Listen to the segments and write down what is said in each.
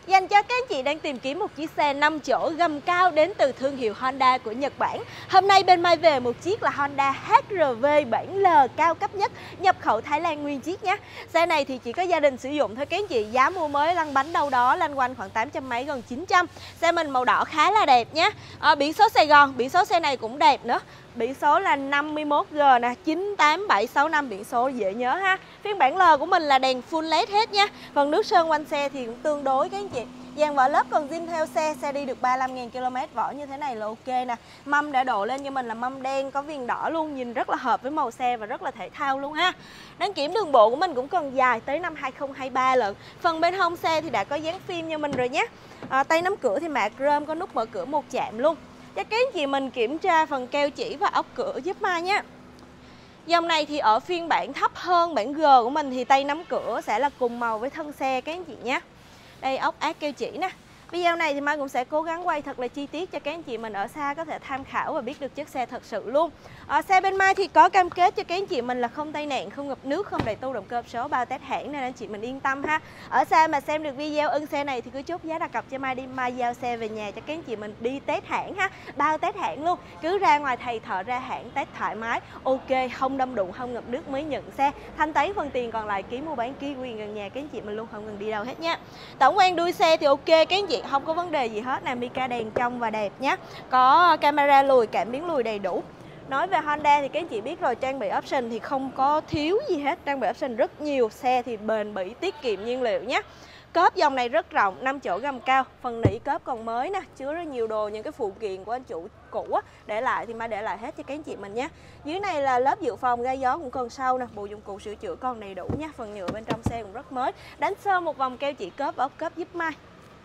Dành cho các anh chị đang tìm kiếm một chiếc xe 5 chỗ gầm cao đến từ thương hiệu Honda của Nhật Bản. Hôm nay bên Mai về một chiếc là Honda HR-V bản L cao cấp nhất, nhập khẩu Thái Lan nguyên chiếc nhé. Xe này thì chỉ có gia đình sử dụng thôi các anh chị, giá mua mới lăn bánh đâu đó lăn quanh khoảng 800 mấy, gần 900. Xe mình màu đỏ khá là đẹp nhé. Biển số Sài Gòn, biển số xe này cũng đẹp nữa. Biển số là 51G nè, 98765, biển số dễ nhớ ha. Phiên bản L của mình là đèn full LED hết nha. Phần nước sơn quanh xe thì cũng tương đối các anh chị. Dàn vỏ lớp còn zin theo xe, xe đi được 35.000 km, vỏ như thế này là ok nè. Mâm đã độ lên cho mình là mâm đen có viền đỏ luôn, nhìn rất là hợp với màu xe và rất là thể thao luôn ha. Đăng kiểm đường bộ của mình cũng còn dài tới năm 2023 lận. Phần bên hông xe thì đã có dán phim cho mình rồi nhé. Tay nắm cửa thì mạ chrome, có nút mở cửa một chạm luôn. Cho các anh chị mình kiểm tra phần keo chỉ và ốc cửa giúp Mai nhé. Dòng này thì ở phiên bản thấp hơn bản G của mình thì tay nắm cửa sẽ là cùng màu với thân xe các anh chị nhé. Đây ốc át keo chỉ nè. Video này thì Mai cũng sẽ cố gắng quay thật là chi tiết cho các anh chị mình ở xa có thể tham khảo và biết được chiếc xe thật sự luôn. Xe bên Mai thì có cam kết cho các anh chị mình là không tai nạn, không ngập nước, không đầy tu động cơ số, bao test hãng nên anh chị mình yên tâm ha. Ở xa mà xem được video ưng xe này thì cứ chốt giá đặt cọc cho Mai đi, Mai giao xe về nhà cho các anh chị mình đi test hãng ha, bao test hãng luôn. Cứ ra ngoài thầy thợ ra hãng test thoải mái, ok, không đâm đụng, không ngập nước mới nhận xe. Thanh toán phần tiền còn lại ký mua bán ký quyền gần nhà các anh chị mình luôn, không cần đi đâu hết nha. Tổng quan đuôi xe thì ok các anh chị, không có vấn đề gì hết nè, mica đèn trong và đẹp nhé. Có camera lùi, cảm biến lùi đầy đủ. Nói về Honda thì các anh chị biết rồi, trang bị option thì không có thiếu gì hết, trang bị option rất nhiều, xe thì bền bỉ, tiết kiệm nhiên liệu nhé. Cốp dòng này rất rộng, 5 chỗ gầm cao, phần nỉ cốp còn mới nè, chứa rất nhiều đồ, những cái phụ kiện của anh chủ cũ để lại thì Mai để lại hết cho các anh chị mình nhé. Dưới này là lớp dự phòng gai gió cũng còn sâu nè, bộ dụng cụ sửa chữa còn đầy đủ nhé, phần nhựa bên trong xe cũng rất mới. Đánh sơ một vòng keo chỉ cốp và ốc cốp giúp Mai.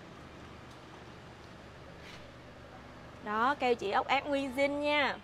Đó, keo chỉ ốc át nguyên zin nha.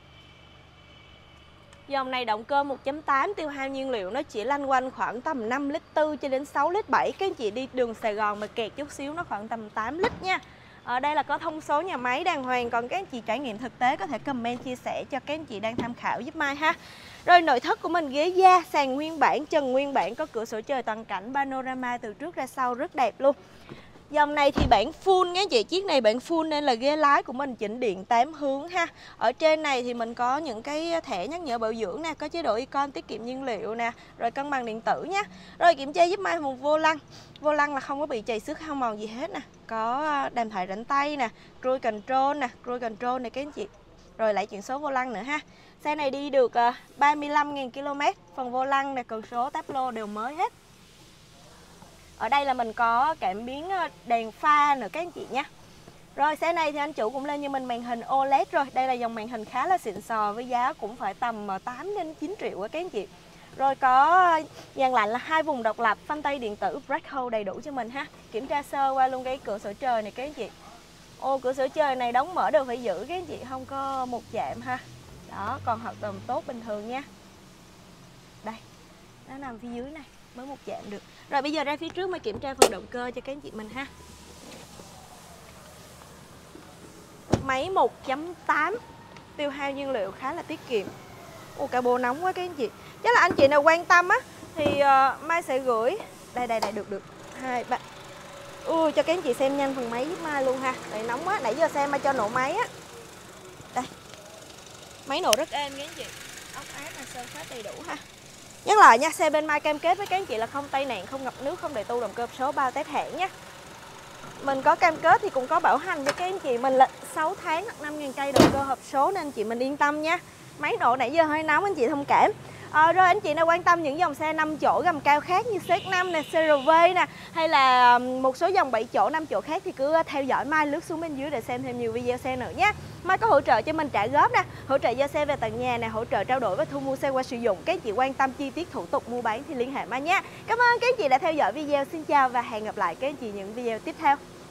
Dòng này động cơ 1.8, tiêu hao nhiên liệu nó chỉ lanh quanh khoảng tầm 5 lít 4 cho đến 6 lít 7. Các anh chị đi đường Sài Gòn mà kẹt chút xíu nó khoảng tầm 8 lít nha. Ở đây là có thông số nhà máy đàng hoàng, còn các anh chị trải nghiệm thực tế có thể comment chia sẻ cho các anh chị đang tham khảo giúp Mai ha. Rồi nội thất của mình ghế da, sàn nguyên bản, trần nguyên bản, có cửa sổ trời toàn cảnh, panorama từ trước ra sau rất đẹp luôn. Dòng này thì bản full nha chị, chiếc này bản full nên là ghế lái của mình chỉnh điện 8 hướng ha. Ở trên này thì mình có những cái thẻ nhắc nhở bảo dưỡng nè, có chế độ icon tiết kiệm nhiên liệu nè, rồi cân bằng điện tử nha. Rồi kiểm tra giúp Mai một vô lăng. Vô lăng là không có bị chày xước hao mòn gì hết nè. Có đàm thoại rảnh tay nè, cruise control nè, cruise control này các anh chị. Rồi lại chuyển số vô lăng nữa ha. Xe này đi được 35.000 km, phần vô lăng nè, cần số, táp lô đều mới hết. Ở đây là mình có cảm biến đèn pha nữa các anh chị nha. Rồi xe này thì anh chủ cũng lên cho mình màn hình OLED rồi. Đây là dòng màn hình khá là xịn sò với giá cũng phải tầm 8 đến 9 triệu các anh chị. Rồi có dàn lạnh là 2 vùng độc lập, phanh tay điện tử, brake hold đầy đủ cho mình ha. Kiểm tra sơ qua luôn cái cửa sổ trời này các anh chị. Ô, cửa sổ trời này đóng mở đều phải giữ các anh chị, không có một chạm ha. Đó, còn hoạt động tốt bình thường nha. Đây, nó nằm phía dưới này, mới một chạm được. Rồi bây giờ ra phía trước mới kiểm tra phần động cơ cho các anh chị mình ha. Máy 1.8, tiêu hao nhiên liệu khá là tiết kiệm. Ồ, cabo nóng quá các anh chị. Chắc là anh chị nào quan tâm á thì Mai sẽ gửi. Đây được 2, 3. Ui, cho các anh chị xem nhanh phần máy giúp Mai luôn ha. Đây nóng quá, nãy giờ xem Mai cho nổ máy á. Đây. Máy nổ rất êm các anh chị. Ốc át là sơn phát đầy đủ ha. Nhắc lại nha, xe bên Mai cam kết với các anh chị là không tai nạn, không ngập nước, không đầy tu động cơ số, bao test hãng nhé. Mình có cam kết thì cũng có bảo hành cho các anh chị mình là 6 tháng hoặc 5.000 cây động cơ hộp số nên anh chị mình yên tâm nha. Máy nổ nãy giờ hơi nóng anh chị thông cảm. Rồi anh chị nào quan tâm những dòng xe 5 chỗ gầm cao khác như CX-5 nè, CR-V nè, hay là một số dòng 7 chỗ, 5 chỗ khác thì cứ theo dõi Mai, lướt xuống bên dưới để xem thêm nhiều video xe nữa nhé. Mai có hỗ trợ cho mình trả góp nè, hỗ trợ giao xe về tận nhà nè, hỗ trợ trao đổi và thu mua xe qua sử dụng. Các anh chị quan tâm chi tiết thủ tục mua bán thì liên hệ Mai nhé. Cảm ơn các anh chị đã theo dõi video. Xin chào và hẹn gặp lại các anh chị những video tiếp theo.